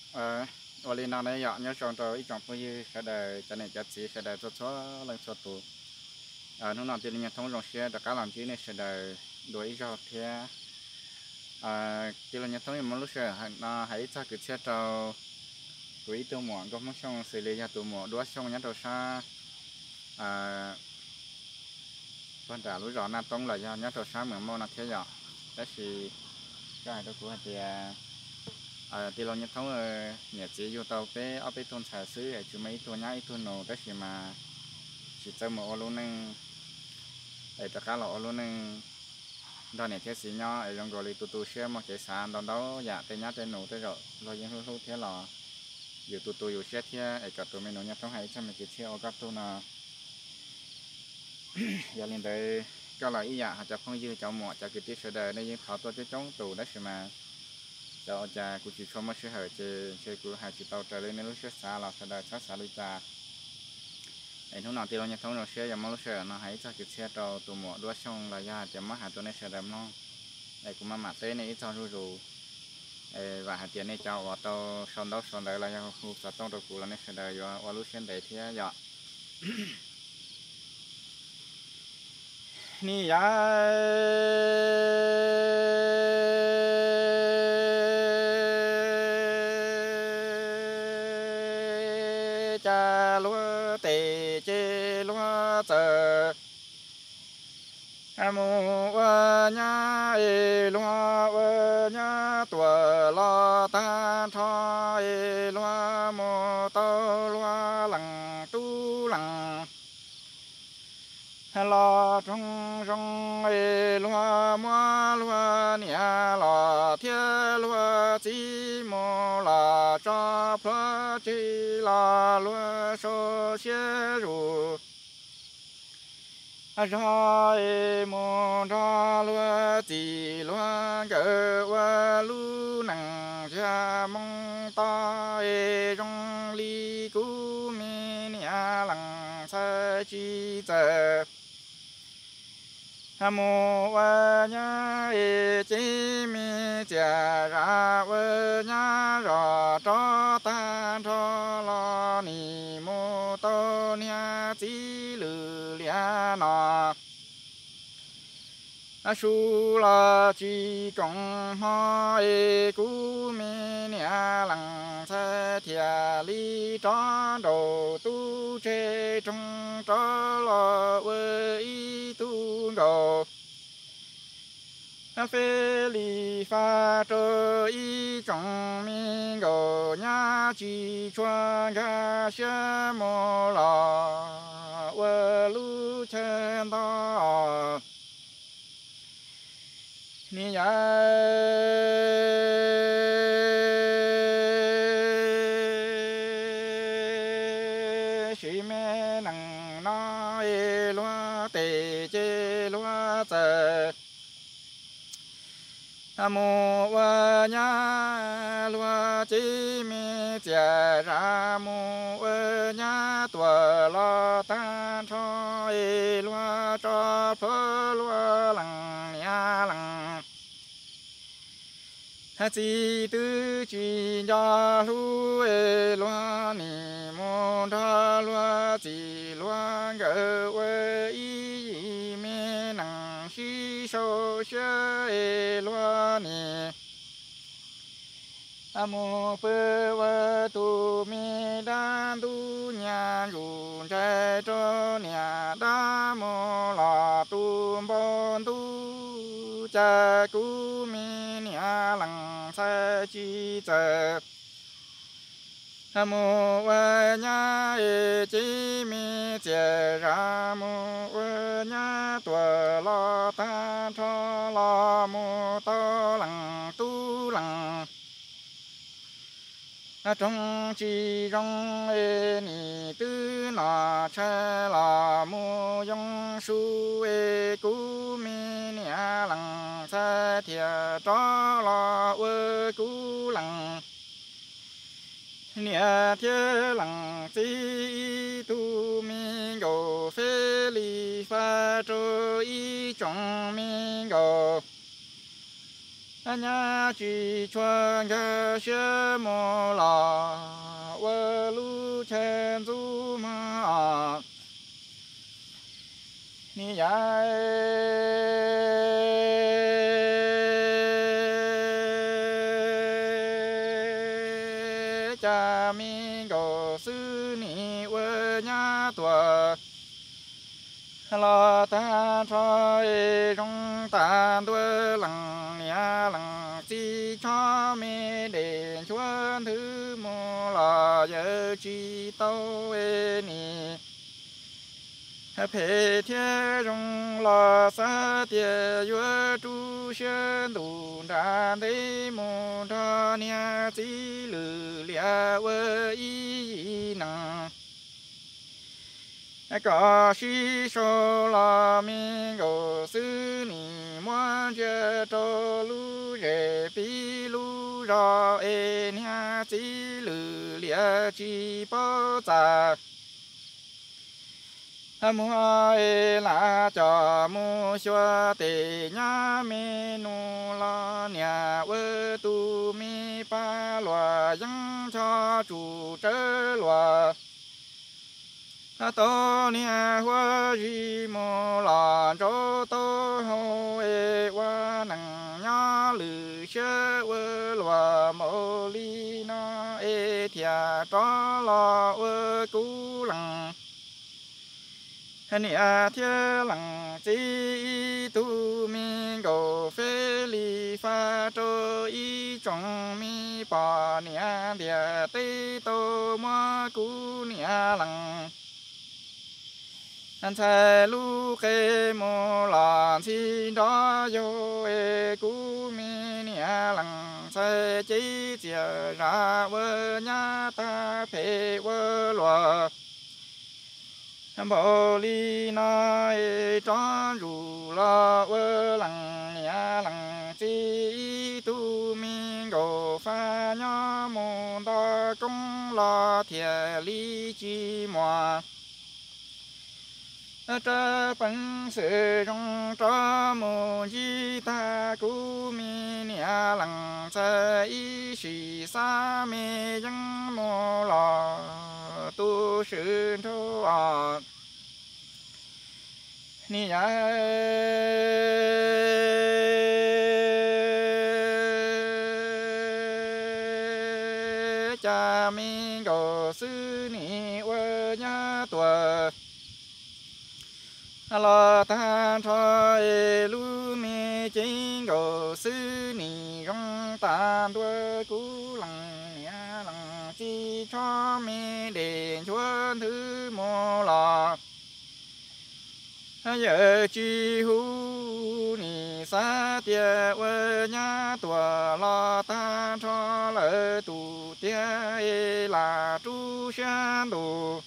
ở lên nào này nhớ trong tàu ít trong bây giờ cái đời cái này chắc chỉ cái đời cho lần cho tụ nó nào tiền nhà thông rong xe đã cả làm chi này cái đời đuổi cho thế tiền nhà thông mà lúc xe nó hãy cho cái xe tàu đuổi tàu mỏ có mong xong xử lý nhà tàu mỏ đuổi xong nhà tàu xa quan trả lúc rõ na tông là do nhà tàu xa mở mò là thế giờ đó thì cái đó của thì thì lo nhất thống nhà chỉ vô tàu bé ở bên thôn xài xứ chứ mấy thôn nhái thôn nổ đó thì mà chỉ cho một luôn nên để tất cả là luôn nên đó này thế xí nhau ở trong gọi là tụt xe mà chạy xa đó đó dạ tên nhát tên nổ tới rồi rồi những lúc thế là dù tụt dù xe thế ở cả tụi mình nổ nhất thống hay cho mình cái xe ở các thôn là giờ lên tới cho là ý dạ họ chọn không dư chọn một cho cái tiết sơ đời nên họ tôi cho chống tù đó thì mà cho cha của chị không mất sự hở chơi của hai chị tàu trở lên nên lúc xe xa là sơ đời sát xa lui cha ấy lúc nào tiêu nhau thống rồi xe giờ mà lúc xe nó hãy cho cái xe tàu tù mỏ đua xong là ra chấm mất hạtตัวnày xe đầm nó ấy cũng mà mặt tế này ít cho rù và hạt tiền này cho vào tàu xong đấy là khu sát tông tàu cũ là này xe đời và lúc xe đấy thì giờ ni ya cha lúa tề chê lúa chờ mù nhá lúa nhá tuổi lo ta cho lúa mù tao lúa lằng tu lằng lo trong trong lúa mua lúa nia lo thiên lúa chỉ mò là cho phơi chỉ là lúa số xe ru rồi mò cho lúa chỉ lúa gỡ qua lúa nặng cha mong ta trong ly cú mi nia lặng sa chi giờ mô a nhá chi mi cha ra vơ nhá rò cho ta cho lo ni mô tô nia chi lử lia nọ su la chi công ho cú mi nia lăng sa thia li cho đồ tu chế trong cho lo vơ y tu đồ phê li pha trơ y trong mi gồ nhá chi choa ga xe mô lò vơ lu chen đó ni ya sĩ mê nằng nói loa tề chê loa tề mô vơ nhá loa chi mi chè ra mô vơ nhá tuổi lo ta cho loa cho phơ loa lằng nha lằng chi tư chi ya lu loa ni mô đa loa chi loa gỡ vơ y mi nằng si sâu xe loa ni mô phơ vơ tu mi đan tu nhà rù trái cho nhà đa mô la tu bon tu cha cú mi nhà lăng sa chi chờ mô vơ nhá chi mi chè ra mô vơ nhá tuổi lo ta cho lo mô to lăng tu lăng trong chi trong ni tư na che la mu yong su cú mi nia lăng sa thia cho la vơ cú lăng nia thia lăng chi tu mi go phê li pha trơ y trong mi go nhà chỉ chuan cái xe mò lò vợ lu chen du mà ni dài cha mi go sư ni vợ nhà tuổi lo ta cho trong ta đuôi lằng nhà lằng chi cho mi để chuan thứ mô là giờ chi tâu ni phê thiên rong la sa địa yue chu xian du đan thế mô đa nia chi lử lia vơ y năng có sĩ số la mi go sư ni muan che cho lu rê pi lu ra e nia chi lử lia chi bao za mua e la cho mua xua tê nhá mi nu la nhà vơ tu mi pa loa yang cho chủ trớ loa tô nia hoa gì mô la cho tô hô e hoa năng nhá lử sơ vơ loa mô li na e thia cho lo vơ cú lăng nia thiên lăng chi tu mi go phê li pha cho y trong mi pa nia địa tê tô ma cú nia lăng anh sai lu kê mô la chi đó yo e cú mi nia lăng sai chi chia ra vơ nhá ta phê vơ loa bồ li na e tròn rù la vơ lăng nia lăng chi tu mi go pha nhá mô ta công la thiệt li chi moa tra bắn sự trong tra mô di ta cú mi nia lăng sa y sĩ sa mi yang mô la tu sư thô à ni ya cha mi go sư ni vơ nhá tuổi lo ta cho e lu mi chính go sư ni rong ta đuôi cú lăng nia lăng chi cho mi để chuan thứ mô la giờ chi hu ni sa tia vơ nhá tua lo ta cho lỡ tu tia e là chu san tu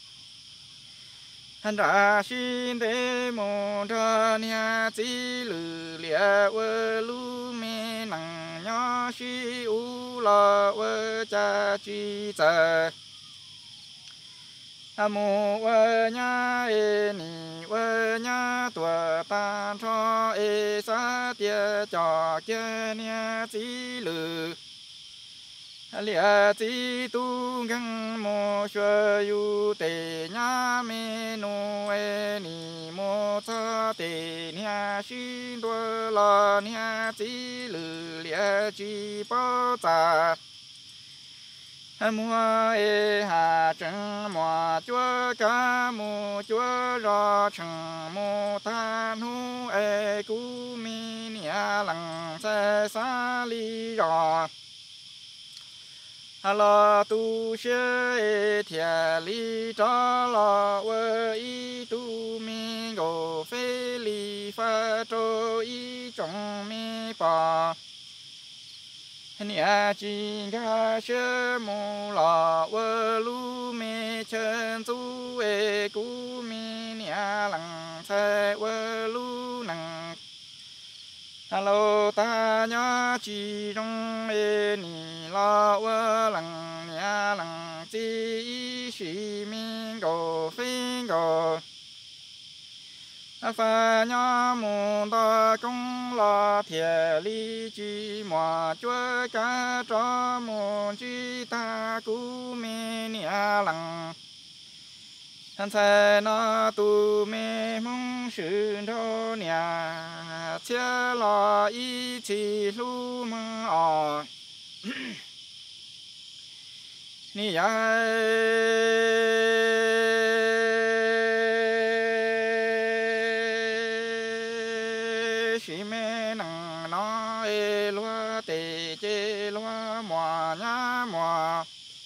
hắn ra xin thế mô đa nia chi lử lia vơ lu mi năng nhỏ si u la vơ cha chi cha mô vơ nhá e ni vơ nhá tua ta cho e sa tia cho kia nia chi lử lia chi tu găng mô xua yu tê nhá mi nu e ni mô sa tê nia xin đua la nia chi lử lia chi bao za mua e hà chân mua chúa cá mua chúa rò chân mua than hu e cú mi nia lăng xe xa li rò lo tu sư e thia li cho lo vơ y tu mi go phê li pha cho y trong mi pa nia chi ga sư mô la vơ lu mi chân tu e cú mi nia lăng xe vơ lu năng alo ta nhá chi trong e ni la vơ lăng nia lăng chi y sĩ mi go phi go phà nhớ mù ta công là thiệt lý chỉ mà chúa cả cho mù chỉ ta cú mi nia lăng hắn sẽ nó tu mi mong sự thô nia chia lo ý chỉ lu mong ở ni sĩ mê nằng nó lúa tê chê lúa mùa nhá mùa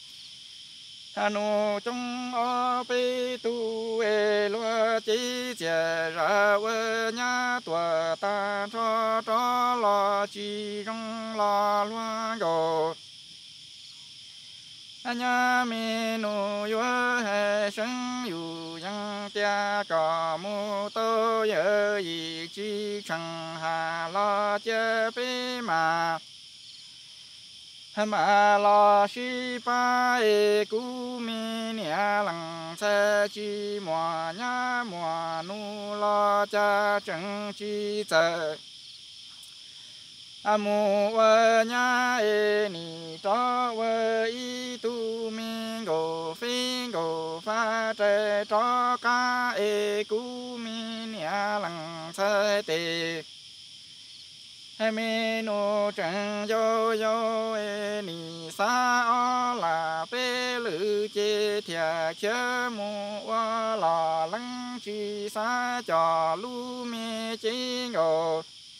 hanu trong ở bê tu lúa chỉ chè ra vơ nhá tua ta cho lo chỉ trong lo lúa rồi nhà mi nu yu hai sinh yu yang tia cả mu tô yơ yi chi chẳng hà lo chơ bê mà lo shi pa e cu mi nia lăng sa chi mùa nhá mùa nu lo cha chẳng chi giờ mù vơ nhá e ni cho vơ y tu mi gồ phi gồ pha trẻ cho ca e cu mi nia lăng sa tê mi nu chẳng yo yo e ni sa o la bê lư chê thia chớ mu wa la lăng chi sa cho lu mi chi ngô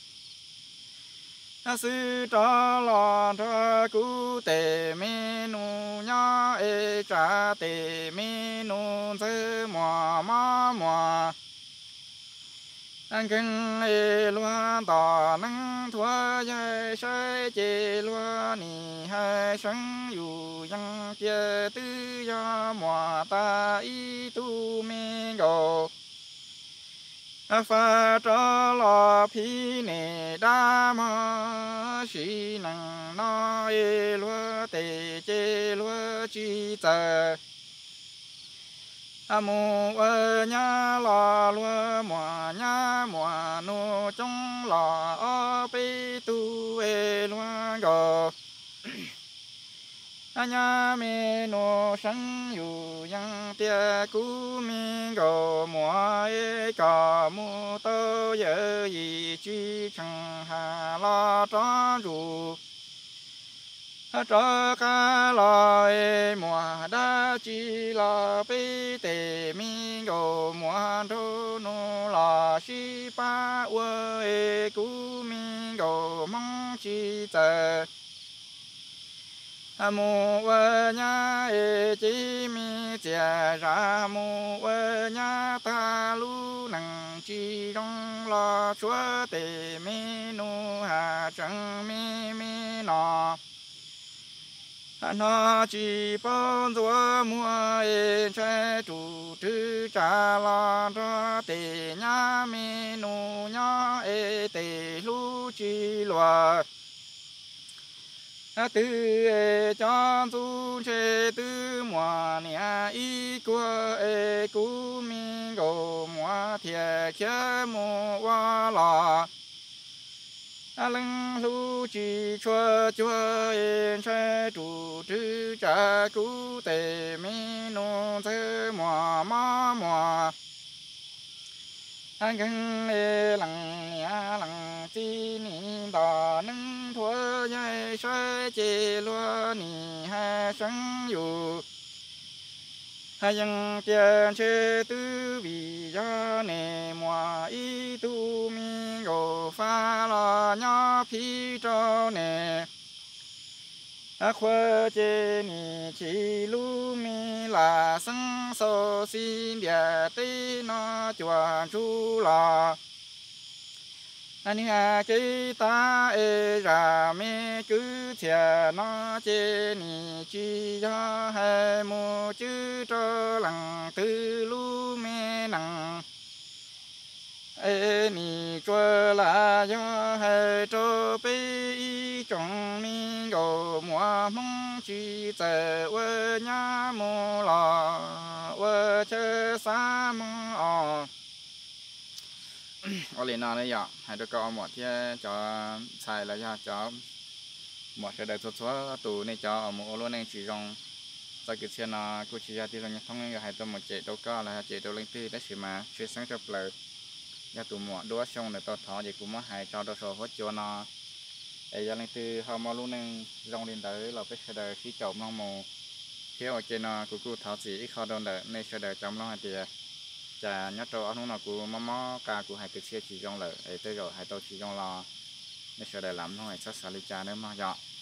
sư cho lo cho cú tề mi nu nhá e cha tề mi nu dư mùa mùa anh kinh e loa tỏ năng thua dây sai chê loa ni hai sáng yu yang chia tư do mùa ta y tu mi gồ pha cho lo phi nè đa ma sĩ năng no e loa tề chê loa chi tờ mù nhá lò lúa mùa nhá mùa nu trong lò ở bê tu e lúa gò nhá mi nu sinh yu yang tia cú mi gò mùa e cò mu tơ yơ yi chi chẳng hà lo cho ru cho cá lo mùa đá chi lo bê tề mi gồ mùa đô nô lo si pa ue cú mi gồ mong chi tờ mù nhá chi mi chè ra mù nhá ta lu năng chi trong lo chúa tề mi nu hà chẳng mi nọ nó chỉ bao giờ mua trái chủ trừ trả lo cho tề nhá mi nu nhá tề lu chi loa từ cho du chế từ mùa nè y qua cú mi gồ mùa thiệt kia mùa qua lò lưng lu chỉ chua yên trái chủ trừ trả cú tề mi nu thơ mùa anh gần lặng nhã lặng chi ni đò nâng thua dây xoay chê lúa ni hai sáng yu hai dân tiền chê tư vì do nè mùa y tu mi gồ pha lo nhỏ phi cho nè khơi chê ni chỉ lu mi là sân sâu xin địa tây nó chuan chu lò anh cái ta ra mi cứ thiệt nó chê ni chỉ cho hai mu chứ cho lằng tư lu mi nằng ni cho là do hai cho bê trong mi gồ mùa mong chỉ tờ vơ nhá mù lò vơ chơ xa mong ở lên nó đấy giờ hai đứa con một thế cho xài là cho một cái đời số tù này cho một luôn này chỉ trong tại cái xe nó cũng chỉ ra thì là nhắc thông người hai tụi một chạy đâu có là chạy đâu lên tư đó chỉ mà chuyên sáng cho lời nhà tụi một đua xong rồi tao thọ vậy cũng mất hai cho đâu số hết cho nó ấy giờ lên tư họ mà luôn nên rong lên tới là cái xe đời khí chậu mong mù theo ở trên nó cũng thọ gì ít khó đâu đợi nên xe đời trong nó thì chả nhắc cho anh nó cũng mò cả cũng hai cái xe chỉ trong lợi ấy tới rồi hai tao chỉ trong lo nên xe đời lắm thôi chắc xả lý cha nữa mà dọ